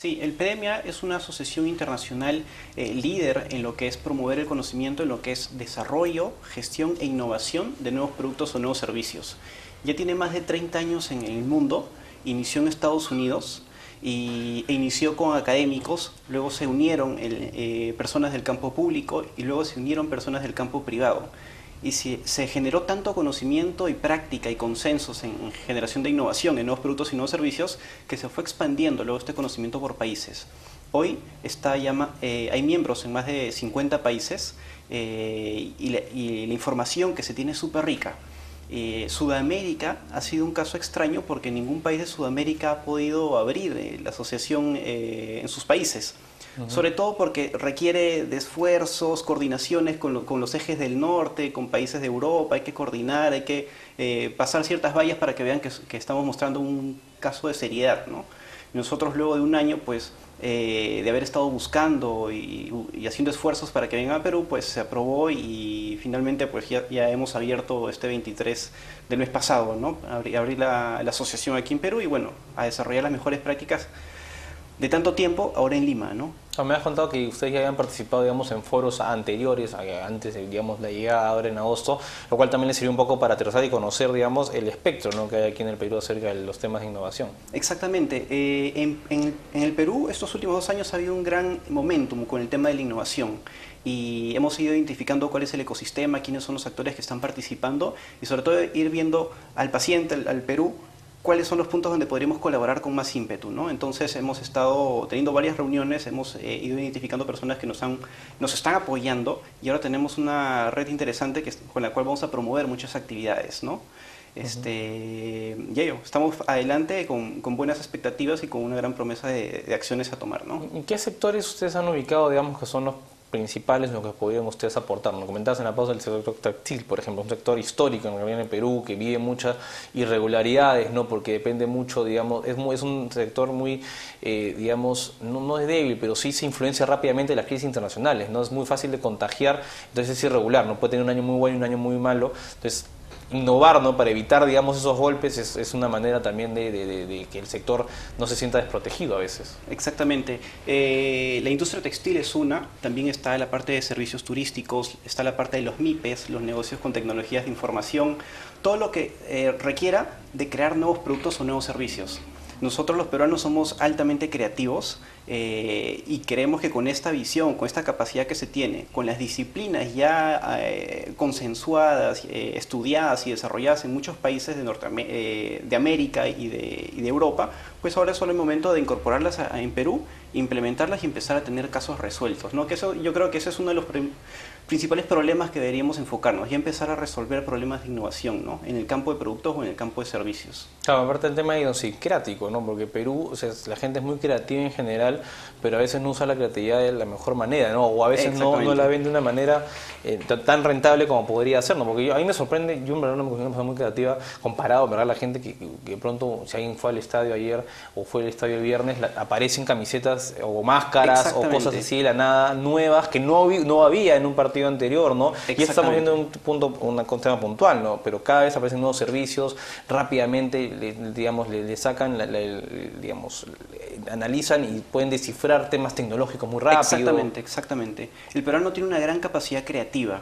Sí, el PDMA es una asociación internacional líder en lo que es promover el conocimiento, en lo que es desarrollo, gestión e innovación de nuevos productos o nuevos servicios. Ya tiene más de 30 años en el mundo, inició en Estados Unidos e inició con académicos, luego se unieron personas del campo público y luego se unieron personas del campo privado. Y se generó tanto conocimiento y práctica y consensos en generación de innovación, en nuevos productos y nuevos servicios, que se fue expandiendo luego este conocimiento por países. Hoy hay miembros en más de 50 países y la información que se tiene es súper rica. Sudamérica ha sido un caso extraño porque ningún país de Sudamérica ha podido abrir la asociación en sus países. Sobre todo porque requiere de esfuerzos, coordinaciones con los ejes del norte, con países de Europa, hay que coordinar, hay que pasar ciertas vallas para que vean que estamos mostrando un caso de seriedad, ¿no? Nosotros luego de un año, pues, de haber estado buscando y haciendo esfuerzos para que vengan a Perú, pues se aprobó y finalmente pues ya hemos abierto este 23 del mes pasado, ¿no? Abrir la asociación aquí en Perú y bueno, a desarrollar las mejores prácticas de tanto tiempo ahora en Lima, ¿no? Me has contado que ustedes ya habían participado, digamos, en foros anteriores, antes de, digamos, la llegada ahora en agosto, lo cual también les sirvió un poco para aterrizar y conocer, digamos, el espectro, ¿no?, que hay aquí en el Perú acerca de los temas de innovación. Exactamente. En el Perú estos últimos 2 años ha habido un gran momentum con el tema de la innovación y hemos ido identificando cuál es el ecosistema, quiénes son los actores que están participando y sobre todo ir viendo al paciente, al Perú, cuáles son los puntos donde podríamos colaborar con más ímpetu, ¿no? Entonces hemos estado teniendo varias reuniones, hemos ido identificando personas que nos están apoyando y ahora tenemos una red interesante con la cual vamos a promover muchas actividades, ¿no? Y ello, estamos adelante con buenas expectativas y con una gran promesa de acciones a tomar, ¿no? ¿En qué sectores ustedes han ubicado, digamos, que son los principales en lo que podrían ustedes aportar? Nos comentabas en la pausa del sector textil, por ejemplo, un sector histórico en el Perú que vive muchas irregularidades, ¿no?, porque depende mucho, digamos, es un sector muy, digamos, no es débil, pero sí se influencia rápidamente de las crisis internacionales, ¿no? Es muy fácil de contagiar, entonces es irregular, no puede tener un año muy bueno y un año muy malo, entonces innovar, ¿no?, para evitar, digamos, esos golpes es una manera también de que el sector no se sienta desprotegido a veces. Exactamente. La industria textil es una, también está la parte de servicios turísticos, está la parte de los MIPES, los negocios con tecnologías de información, todo lo que requiera de crear nuevos productos o nuevos servicios. Nosotros los peruanos somos altamente creativos y creemos que con esta visión, con esta capacidad que se tiene, con las disciplinas ya consensuadas, estudiadas y desarrolladas en muchos países de América y de Europa, pues ahora es solo el momento de incorporarlas en Perú, implementarlas y empezar a tener casos resueltos, ¿no? Que eso, yo creo que ese es uno de los principales problemas que deberíamos enfocarnos y empezar a resolver problemas de innovación, ¿no?, en el campo de productos o en el campo de servicios. Claro, aparte del tema idiosincrático, ¿no?, porque Perú, o sea, la gente es muy creativa en general, pero a veces no usa la creatividad de la mejor manera, ¿no?, o a veces no la ven de una manera tan rentable como podría ser, ¿no?, porque a mí me sorprende, yo en verdad no me considero una persona muy creativa comparado, ¿verdad?, la gente que pronto, si alguien fue al estadio ayer o fue al estadio el viernes, aparecen camisetas o máscaras o cosas así de la nada, nuevas, que no había en un partido anterior, ¿no? Y estamos viendo un tema puntual, ¿no? Pero cada vez aparecen nuevos servicios, rápidamente, le sacan, digamos, analizan y pueden descifrar temas tecnológicos muy rápido. Exactamente. El peruano tiene una gran capacidad creativa.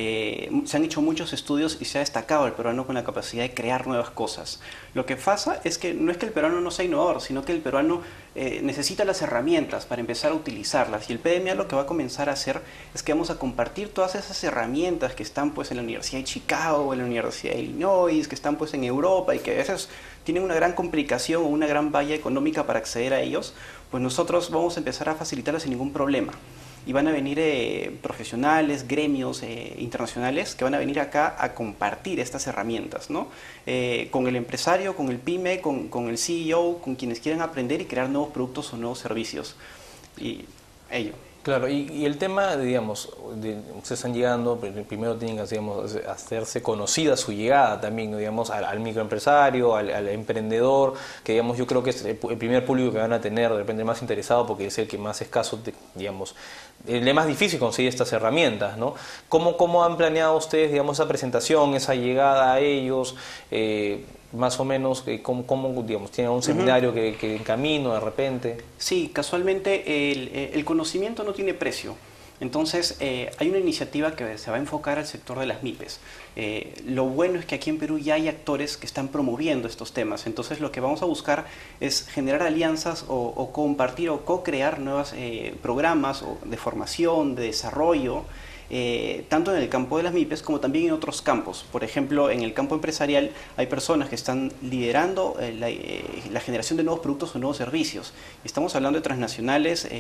Se han hecho muchos estudios y se ha destacado el peruano con la capacidad de crear nuevas cosas. Lo que pasa es que no es que el peruano no sea innovador, sino que el peruano necesita las herramientas para empezar a utilizarlas. Y el PDMA lo que va a comenzar a hacer es que vamos a compartir todas esas herramientas que están pues en la Universidad de Chicago, en la Universidad de Illinois, que están pues en Europa y que a veces tienen una gran complicación o una gran valla económica para acceder a ellos, pues nosotros vamos a empezar a facilitarlas sin ningún problema. Y van a venir profesionales, gremios internacionales que van a venir acá a compartir estas herramientas, ¿no? Con el empresario, con el pyme, con el CEO, con quienes quieran aprender y crear nuevos productos o nuevos servicios. Y ello. Claro, y el tema, digamos, ustedes están llegando, primero tienen que, digamos, hacerse conocida su llegada también, digamos, al microempresario, al emprendedor, que, digamos, yo creo que es el primer público que van a tener, de repente, más interesado, porque es el que más escaso, digamos, el más difícil conseguir estas herramientas, ¿no? ¿Cómo han planeado ustedes, digamos, esa presentación, esa llegada a ellos? más o menos cómo digamos, tienen un seminario que en camino de repente? Sí, casualmente el conocimiento no tiene precio. Entonces, hay una iniciativa que se va a enfocar al sector de las MIPES. Lo bueno es que aquí en Perú ya hay actores que están promoviendo estos temas. Entonces, lo que vamos a buscar es generar alianzas o compartir o co-crear nuevos programas de formación, de desarrollo, tanto en el campo de las MIPES como también en otros campos. Por ejemplo, en el campo empresarial hay personas que están liderando la generación de nuevos productos o nuevos servicios. Estamos hablando de transnacionales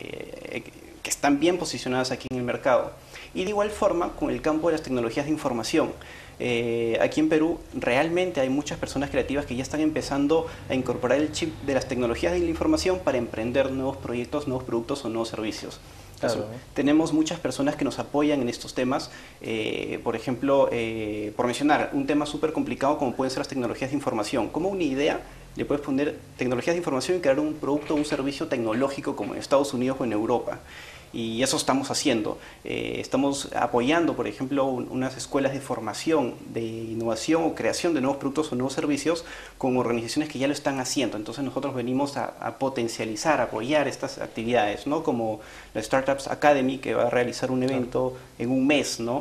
que están bien posicionadas aquí en el mercado. Y de igual forma con el campo de las tecnologías de información. Aquí en Perú realmente hay muchas personas creativas que ya están empezando a incorporar el chip de las tecnologías de la información para emprender nuevos proyectos, nuevos productos o nuevos servicios. Claro. Tenemos muchas personas que nos apoyan en estos temas, por ejemplo, por mencionar un tema súper complicado como pueden ser las tecnologías de información. Como una idea le puedes poner tecnologías de información y crear un producto o un servicio tecnológico como en Estados Unidos o en Europa. Y eso estamos haciendo. Estamos apoyando, por ejemplo, unas escuelas de formación, de innovación o creación de nuevos productos o nuevos servicios con organizaciones que ya lo están haciendo. Entonces nosotros venimos a potencializar, a apoyar estas actividades, ¿no? Como la Startups Academy, que va a realizar un evento en un mes, ¿no?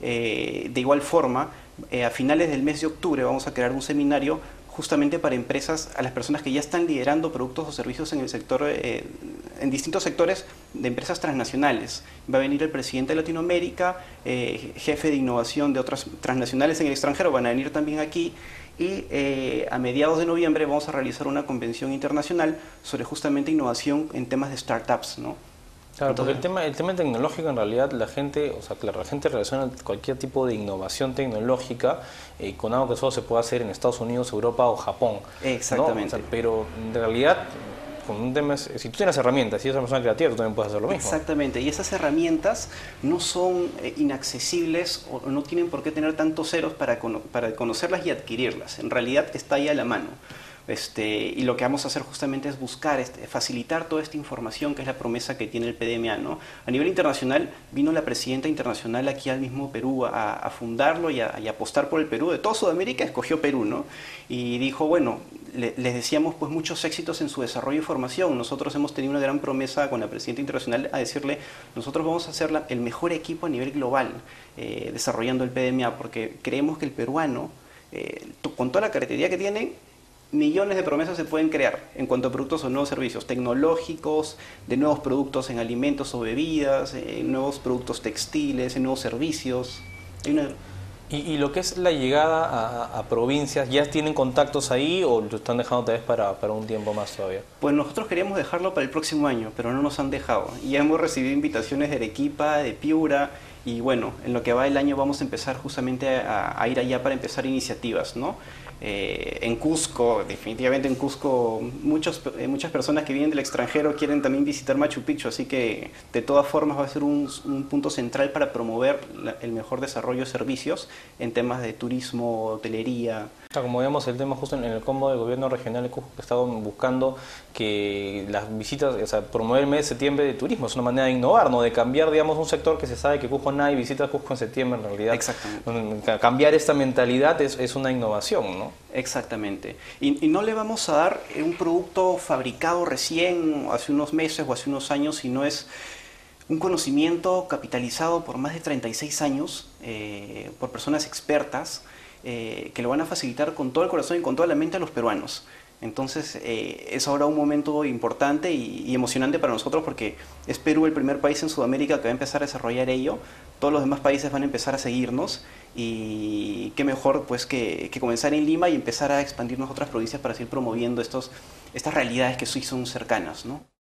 De igual forma, a finales del mes de octubre vamos a crear un seminario justamente para empresas, a las personas que ya están liderando productos o servicios en el sector, en distintos sectores de empresas transnacionales. Va a venir el presidente de Latinoamérica, jefe de innovación de otras transnacionales en el extranjero, van a venir también aquí, y a mediados de noviembre vamos a realizar una convención internacional sobre justamente innovación en temas de startups, ¿no? Claro, porque el tema tecnológico en realidad la gente, o sea, claro, la gente relaciona cualquier tipo de innovación tecnológica con algo que solo se puede hacer en Estados Unidos, Europa o Japón. Exactamente. ¿No? O sea, pero en realidad, con un tema si tú tienes herramientas y eres una persona creativa, tú también puedes hacer lo mismo. Exactamente, y esas herramientas no son inaccesibles o no tienen por qué tener tantos ceros para conocerlas y adquirirlas. En realidad está ahí a la mano. Y lo que vamos a hacer justamente es buscar, facilitar toda esta información que es la promesa que tiene el PDMA, ¿no? A nivel internacional vino la presidenta internacional aquí al mismo Perú a fundarlo y a apostar por el Perú. De toda Sudamérica escogió Perú, ¿no? Y dijo, bueno, les deseamos pues muchos éxitos en su desarrollo y formación. Nosotros hemos tenido una gran promesa con la presidenta internacional a decirle, nosotros vamos a ser el mejor equipo a nivel global desarrollando el PDMA, porque creemos que el peruano, con toda la característica que tiene, millones de promesas se pueden crear en cuanto a productos o nuevos servicios tecnológicos, de nuevos productos en alimentos o bebidas, en nuevos productos textiles, en nuevos servicios. ¿Y lo que es la llegada a provincias, ya tienen contactos ahí o lo están dejando tal vez para un tiempo más todavía? Pues nosotros queríamos dejarlo para el próximo año, pero no nos han dejado. Ya hemos recibido invitaciones de Arequipa, de Piura, y bueno, en lo que va el año vamos a empezar justamente a ir allá para empezar iniciativas, ¿no? En Cusco, definitivamente en Cusco, muchas personas que vienen del extranjero quieren también visitar Machu Picchu, así que de todas formas va a ser un punto central para promover el mejor desarrollo de servicios en temas de turismo, hotelería. O sea, como vemos el tema justo en el combo del gobierno regional de Cusco, que estaba buscando que las visitas, o sea, promover el mes de septiembre de turismo, es una manera de innovar, ¿no? De cambiar, digamos, un sector que se sabe que Cusco nadie visita Cusco en septiembre en realidad. Exactamente. Cambiar esta mentalidad es una innovación, ¿no? Exactamente. Y no le vamos a dar un producto fabricado recién, hace unos meses o hace unos años, sino es un conocimiento capitalizado por más de 36 años, por personas expertas, que lo van a facilitar con todo el corazón y con toda la mente a los peruanos. Entonces es ahora un momento importante y emocionante para nosotros porque es Perú el primer país en Sudamérica que va a empezar a desarrollar ello. Todos los demás países van a empezar a seguirnos y qué mejor pues que comenzar en Lima y empezar a expandirnos a otras provincias para seguir promoviendo estas realidades que sí son cercanas, ¿no?